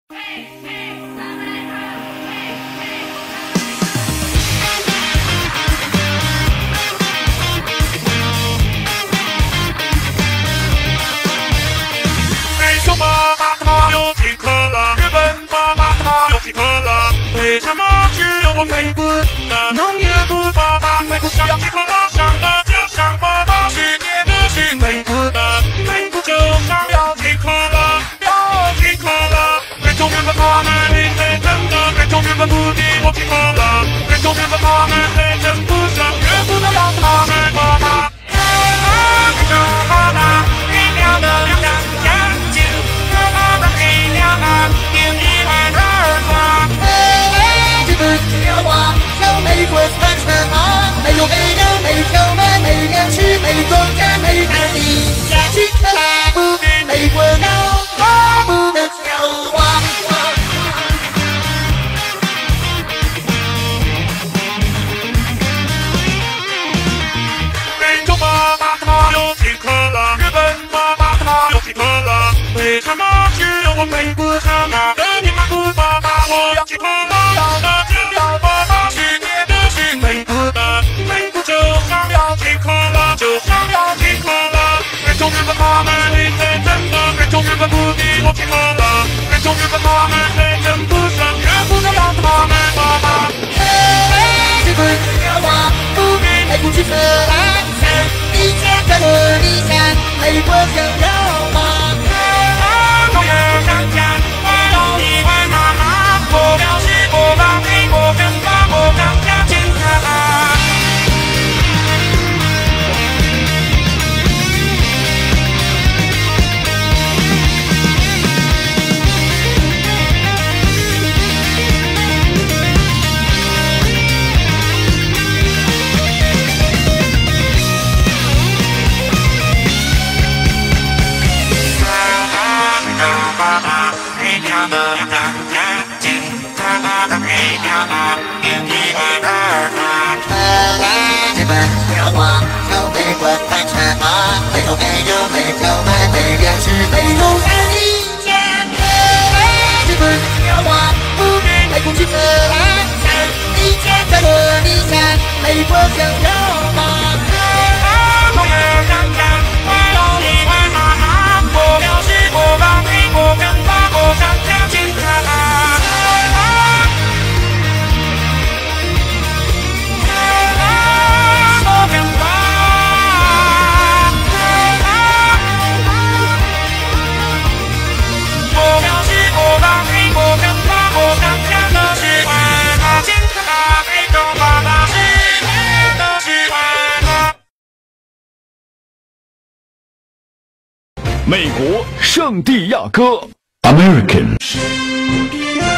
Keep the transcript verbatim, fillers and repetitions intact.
为什么马塔有几克了？日本的马塔有几克了？为什么只有我美国的农业不发达？美国想要几克了？想的就想发达，世界的是美国的，美国就想要几克了？要几克了？人种日本他们你会真的？人种日本不敌我几克了？人种日本他们会真不想，绝不能让他们发达。人种发达，黑亮的亮亮亮晶，可怕的黑亮啊，点一万二八。 日本只有我，有美国翻车吗？没有美人，没有美，没人吃，没中间，没看你下去可来不比美国高，我不能有我。 人种马塔有几克了？日本的马塔有几克了？为什么只有我美国这么的你们不发达？我要几克了？要的只要发达，世界的是美国的，美国就想要几克了，就想要几克了。人种日本他们你会真的？人种日本不敌我几克了？人种日本他们会真不想，绝不能让他们发达。 日本只有我，不比美国去荷兰山，一切在我理想，美国想要吗？ 农业涨价，我有一万妈妈，我表示我帮美国跟法国涨价进来。 日本只有我，有美国翻车吗？没有没有没有买，没人吃，没有看你见。日本只有我，不比美国去荷兰山，一切在我理想，美国想要吗？ 农业涨价，我有一万妈妈，我表示我帮美国跟法国涨价进来。 美国圣地亚哥 ，American。